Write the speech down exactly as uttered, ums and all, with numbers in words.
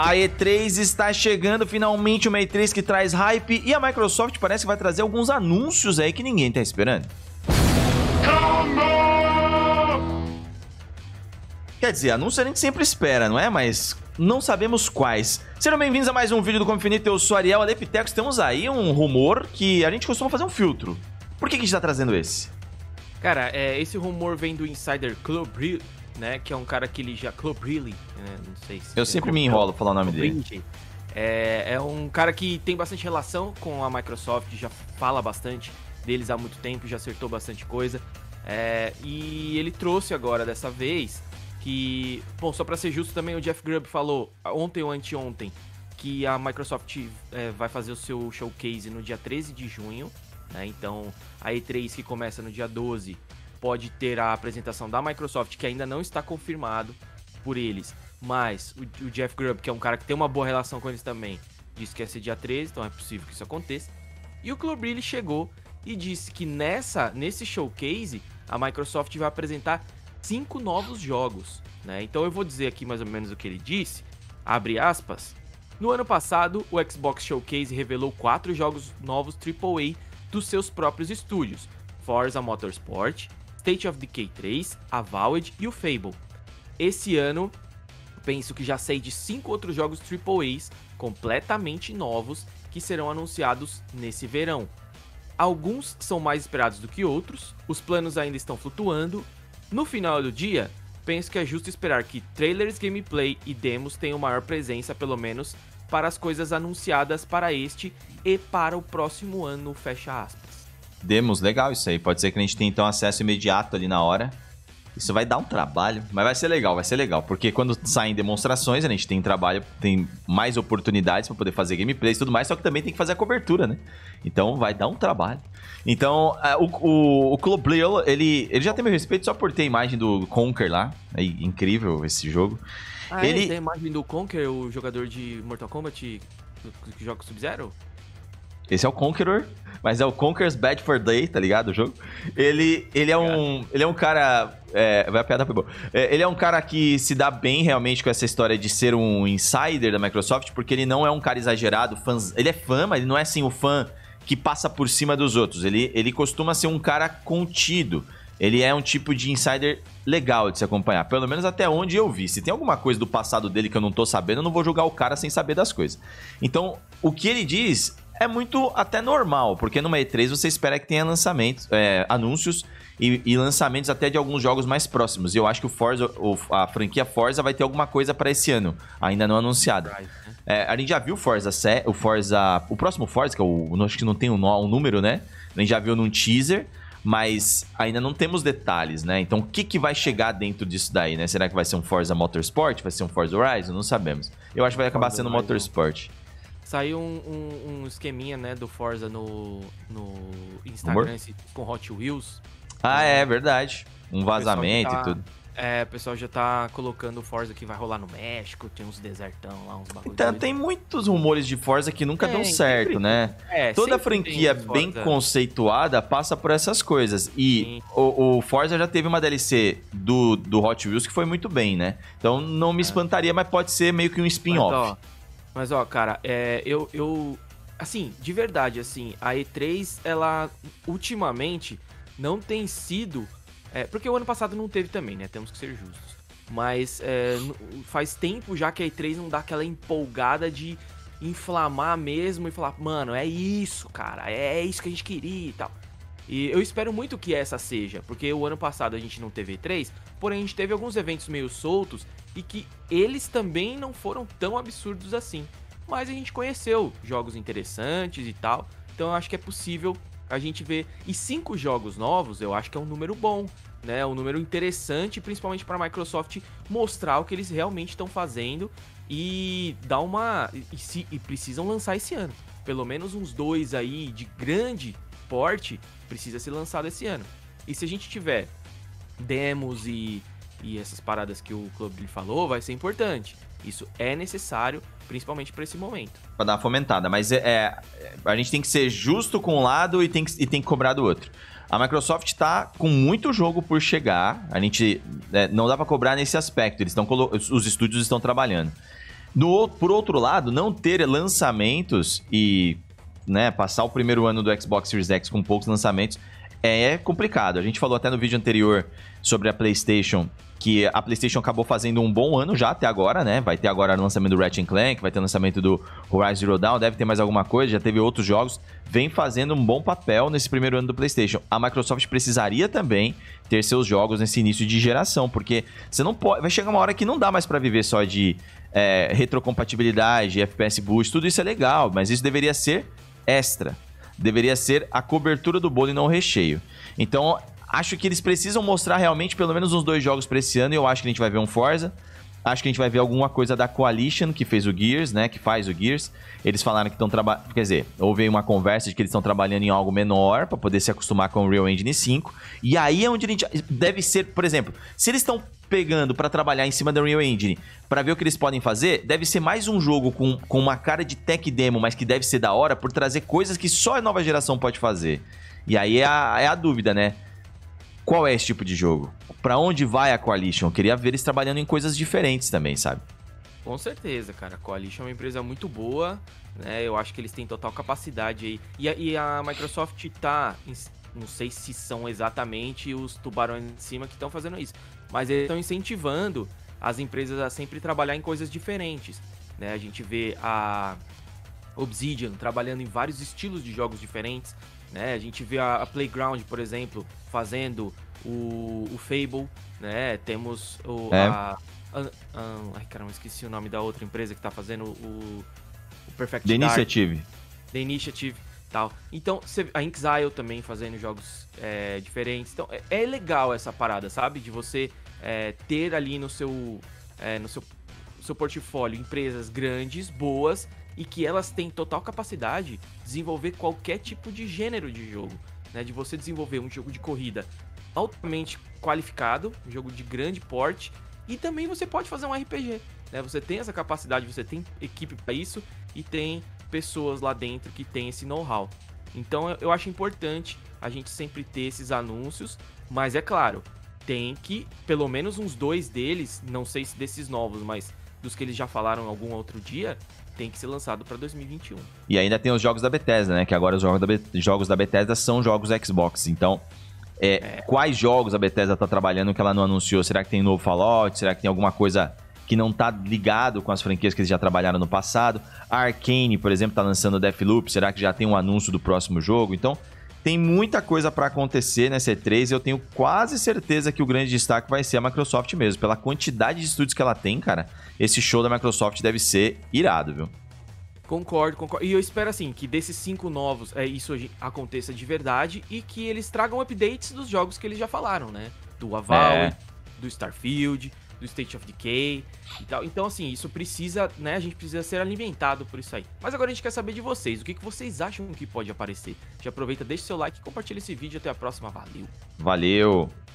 A E três está chegando, finalmente uma E três que traz hype, e a Microsoft parece que vai trazer alguns anúncios aí que ninguém tá esperando. Quer dizer, anúncio a gente sempre espera, não é? Mas não sabemos quais. Sejam bem-vindos a mais um vídeo do Confinito, eu sou Ariel Alepitecos. Temos aí um rumor que a gente costuma fazer um filtro. Por que que a gente tá trazendo esse? Cara, é, esse rumor vem do Insider Club, né? Que é um cara que ele já... Club Really, né? Não sei se... Eu sempre me enrolo falar o nome dele. É, é um cara que tem bastante relação com a Microsoft, já fala bastante deles há muito tempo, já acertou bastante coisa. É, e ele trouxe agora, dessa vez, que... Bom, só pra ser justo também, o Jeff Grubb falou ontem ou anteontem que a Microsoft é, vai fazer o seu showcase no dia treze de junho, né? Então, a E três que começa no dia doze pode ter a apresentação da Microsoft, que ainda não está confirmado por eles. Mas o, o Jeff Grubb, que é um cara que tem uma boa relação com eles também, disse que ia ser dia treze, então é possível que isso aconteça. E o Club Really chegou e disse que nessa, nesse showcase a Microsoft vai apresentar cinco novos jogos, né? Então eu vou dizer aqui mais ou menos o que ele disse, abre aspas. No ano passado, o Xbox Showcase revelou quatro jogos novos triplo A dos seus próprios estúdios, Forza Motorsport, State of Decay três, Avowed e o Fable. Esse ano, penso que já sei de cinco outros jogos triplo A's completamente novos que serão anunciados nesse verão. Alguns são mais esperados do que outros, os planos ainda estão flutuando. No final do dia, penso que é justo esperar que trailers, gameplay e demos tenham maior presença, pelo menos, para as coisas anunciadas para este e para o próximo ano, fecha aspas. Demos, legal isso aí. Pode ser que a gente tenha então acesso imediato ali na hora. Isso vai dar um trabalho, mas vai ser legal, vai ser legal. Porque quando saem demonstrações, a gente tem trabalho, tem mais oportunidades para poder fazer gameplays e tudo mais, só que também tem que fazer a cobertura, né? Então vai dar um trabalho. Então, uh, o, o, o Club Really, ele, ele já tem meu respeito só por ter a imagem do Conker lá. É incrível esse jogo. Ah, ele é? Tem a imagem do Conker, o jogador de Mortal Kombat que joga Sub-Zero? Esse é o Conqueror, mas é o Conker's Bad for Day, tá ligado? O jogo. Ele, ele, é, um, ele é um cara... É, vai a piada foi boa. É, ele é um cara que se dá bem realmente com essa história de ser um insider da Microsoft, porque ele não é um cara exagerado. Fãs, ele é fã, mas ele não é assim o fã que passa por cima dos outros. Ele, ele costuma ser um cara contido. Ele é um tipo de insider legal de se acompanhar, pelo menos até onde eu vi. Se tem alguma coisa do passado dele que eu não tô sabendo, eu não vou julgar o cara sem saber das coisas. Então, o que ele diz é muito até normal, porque numa E três você espera que tenha lançamentos, é, anúncios e, e lançamentos até de alguns jogos mais próximos. E eu acho que o Forza, a franquia Forza vai ter alguma coisa para esse ano, ainda não anunciada. É, a gente já viu o Forza, o Forza, o próximo Forza, que é o, acho que não tem um, um número, né? A gente já viu num teaser, mas ainda não temos detalhes, né? Então, o que, que vai chegar dentro disso daí, né? Será que vai ser um Forza Motorsport? Vai ser um Forza Horizon? Não sabemos. Eu acho que vai acabar sendo um Motorsport. Saiu um, um, um esqueminha, né, do Forza no, no Instagram esse, com Hot Wheels. Ah, é verdade. Um vazamento tá, e tudo. É, o pessoal já tá colocando o Forza que vai rolar no México, tem uns desertão lá, uns bagulho. Então, tem muitos rumores de Forza que nunca é, dão certo, sempre, né? É, Toda franquia bem conceituada passa por essas coisas. E o, o Forza já teve uma D L C do, do Hot Wheels que foi muito bem, né? Então não me é. espantaria, mas pode ser meio que um spin-off. Mas, ó, cara, é, eu, eu... Assim, de verdade, assim, a E três, ela, ultimamente, não tem sido... É, porque o ano passado não teve também, né? Temos que ser justos. Mas é, faz tempo já que a E três não dá aquela empolgada de inflamar mesmo e falar, mano, é isso, cara, é isso que a gente queria e tal. E eu espero muito que essa seja, porque o ano passado a gente não teve E três, porém a gente teve alguns eventos meio soltos e que eles também não foram tão absurdos assim. Mas a gente conheceu jogos interessantes e tal, então eu acho que é possível a gente ver. E cinco jogos novos eu acho que é um número bom, né? Um número interessante, principalmente para a Microsoft mostrar o que eles realmente estão fazendo e dar uma... E, se, e precisam lançar esse ano. Pelo menos uns dois aí de grande porte precisa ser lançado esse ano. E se a gente tiver demos e, e essas paradas que o Club falou, vai ser importante. Isso é necessário, principalmente para esse momento. Para dar uma fomentada, mas é, é, a gente tem que ser justo com um lado e tem que, e tem que cobrar do outro. A Microsoft está com muito jogo por chegar, a gente é, não dá para cobrar nesse aspecto, eles estão, os estúdios estão trabalhando. Do, por outro lado, não ter lançamentos e, né, passar o primeiro ano do Xbox Series X com poucos lançamentos é complicado. A gente falou até no vídeo anterior sobre a PlayStation, que a PlayStation acabou fazendo um bom ano já até agora, né? Vai ter agora o lançamento do Ratchet and Clank, vai ter o lançamento do Horizon Zero Dawn, deve ter mais alguma coisa, já teve outros jogos. Vem fazendo um bom papel nesse primeiro ano do PlayStation. A Microsoft precisaria também ter seus jogos nesse início de geração, porque você não pode... Vai chegar uma hora que não dá mais pra viver só de é, retrocompatibilidade, F P S boost, tudo isso é legal, mas isso deveria ser extra. Deveria ser a cobertura do bolo e não o recheio. Então, acho que eles precisam mostrar realmente pelo menos uns dois jogos pra esse ano, e eu acho que a gente vai ver um Forza. Acho que a gente vai ver alguma coisa da Coalition, que fez o Gears, né? Que faz o Gears. Eles falaram que estão trabalhando... Quer dizer, houve uma conversa de que eles estão trabalhando em algo menor pra poder se acostumar com o Unreal Engine cinco. E aí é onde a gente... Deve ser, por exemplo, se eles estão pegando pra trabalhar em cima da Unreal Engine pra ver o que eles podem fazer, deve ser mais um jogo com, com uma cara de tech demo, mas que deve ser da hora por trazer coisas que só a nova geração pode fazer. E aí é a, é a dúvida, né? Qual é esse tipo de jogo? Pra onde vai a Coalition? Eu queria ver eles trabalhando em coisas diferentes também, sabe? Com certeza, cara. A Coalition é uma empresa muito boa, né? Eu acho que eles têm total capacidade aí. E a, e a Microsoft tá... Não sei se são exatamente os tubarões de cima que estão fazendo isso, mas eles estão incentivando as empresas a sempre trabalhar em coisas diferentes, né? A gente vê a Obsidian trabalhando em vários estilos de jogos diferentes, né? A gente vê a, a Playground, por exemplo, fazendo o, o Fable, né? Temos o, é. a, a, a... Ai, caramba, esqueci o nome da outra empresa que tá fazendo o, o Perfect The Dark. Initiative. The Initiative. Tal. Então, a Inxile também fazendo jogos é, diferentes. Então, é, é legal essa parada, sabe? De você é, ter ali no seu, é, no seu, seu portfólio empresas grandes, boas, e que elas têm total capacidade de desenvolver qualquer tipo de gênero de jogo, né? De você desenvolver um jogo de corrida altamente qualificado, um jogo de grande porte, e também você pode fazer um R P G, né? Você tem essa capacidade, você tem equipe para isso e tem pessoas lá dentro que tem esse know-how. Então eu acho importante a gente sempre ter esses anúncios, mas é claro, tem que, pelo menos uns dois deles, não sei se desses novos, mas dos que eles já falaram algum outro dia, tem que ser lançado para dois mil e vinte e um. E ainda tem os jogos da Bethesda, né? Que agora os jogos da, Be- jogos da Bethesda são jogos Xbox. Então, é, é. quais jogos a Bethesda tá trabalhando que ela não anunciou? Será que tem novo Fallout? Será que tem alguma coisa que não tá ligado com as franquias que eles já trabalharam no passado? A Arcane, por exemplo, tá lançando Deathloop. Será que já tem um anúncio do próximo jogo? Então, tem muita coisa para acontecer nessa E três e eu tenho quase certeza que o grande destaque vai ser a Microsoft mesmo. Pela quantidade de estúdios que ela tem, cara, esse show da Microsoft deve ser irado, viu? Concordo, concordo. E eu espero, assim, que desses cinco novos, é, isso aconteça de verdade e que eles tragam updates dos jogos que eles já falaram, né? Do Avowed, é. do Starfield, do State of Decay e tal. Então, assim, isso precisa, né? A gente precisa ser alimentado por isso aí. Mas agora a gente quer saber de vocês. O que, que vocês acham que pode aparecer? Já aproveita, deixa o seu like, compartilha esse vídeo. Até a próxima. Valeu! Valeu!